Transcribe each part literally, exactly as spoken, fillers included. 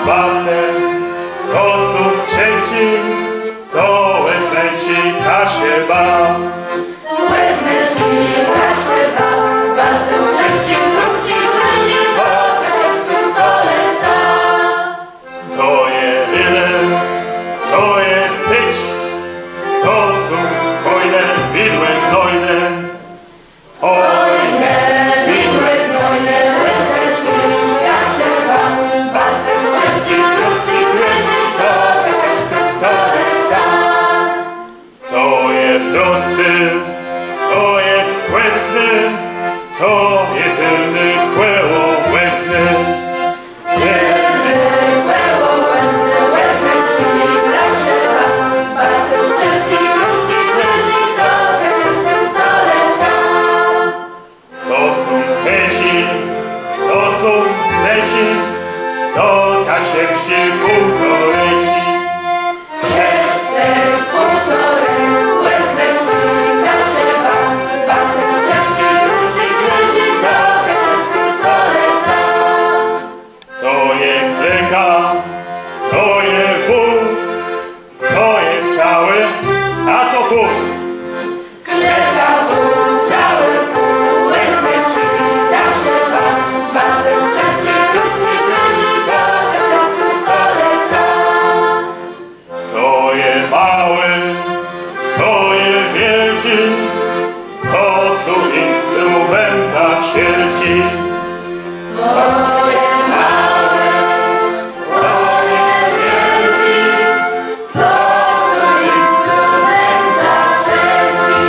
basen, to są skrzypci, to łeznęci kasieba. Łeznęci kasieba, basen skrzypci, kruci, łydzi, to kasiewskie stoleca. To je rydel, to je tyć, to są hojne, widłe gnojne. Hojne, widłe gnojne, łeznęci kasieba, basen skrzypci, kruci, łydzi, to kasiewskie stoleca. To je prosty, to jest łezny, to je tylny kłeło łezny. Tylny kłeło łezny, łeznęci kasieba, basen skrzypci, kruci, łydzi, to kasiewskie stoleca. To są chęci, to są leci, to kasiewsi półtoreci. Czterech półtorej, łeznęci kasieba, basen skrzypci, kruci, łydzi, to kasiewskie stoleca. To je kleka, to je wół, to je cały, a to pół. Kleka wół, cały pół, łeznęci kasieba, basen skrzypci, kruci, łydzi, to kasiewskie stoleca. To je mały, to je wielki, to są instrumenta wszelki. Moje małe, moje wielki, to są instrumenta wszelki.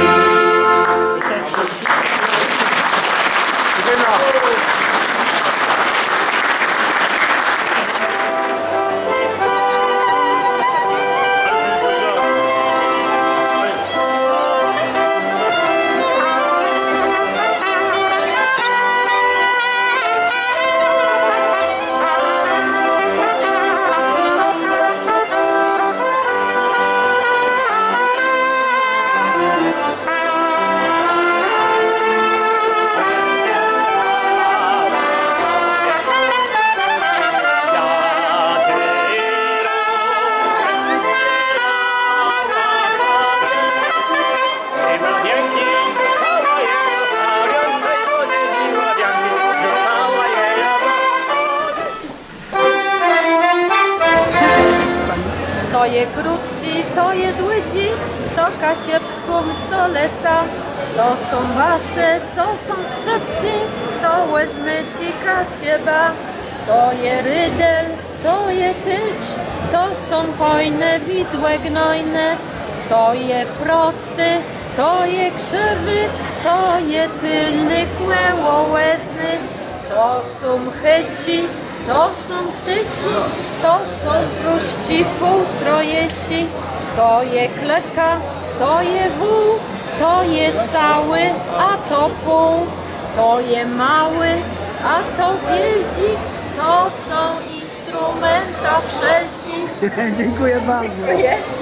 To je krótci, to je dłydzi, to kasiebską stoleca. To są basy, to są skrzypci, to łeznęci kasieba. To je rydel, to je tyć, to są hojne, widłe gnojne. To je prosty, to je krzywy, to je tylny kłeło łezny. To są chyci, to są tyci, to są pruści półtrojeci. To je kleka, to je wół, to je cały, a to pół. To je mały, a to wielki, to są instrumenta wszelki. Dziękuję bardzo. Dziękuję.